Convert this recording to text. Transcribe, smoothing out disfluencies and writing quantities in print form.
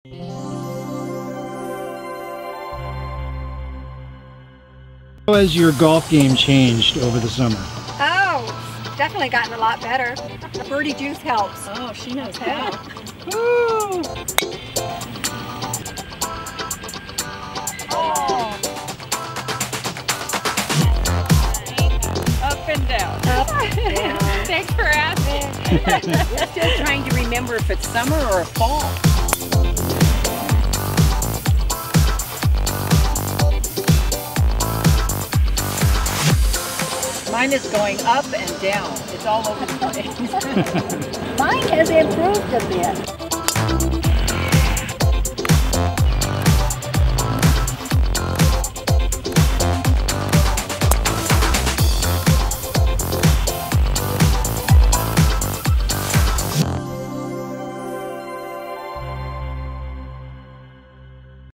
How has your golf game changed over the summer? Oh, it's definitely gotten a lot better. Birdie juice helps. Oh, she knows how. Woo! Oh. Up and down. Up and down. Thanks for asking. We're still trying to remember if it's summer or fall. Mine is going up and down. It's all over the place. Mine has improved a bit.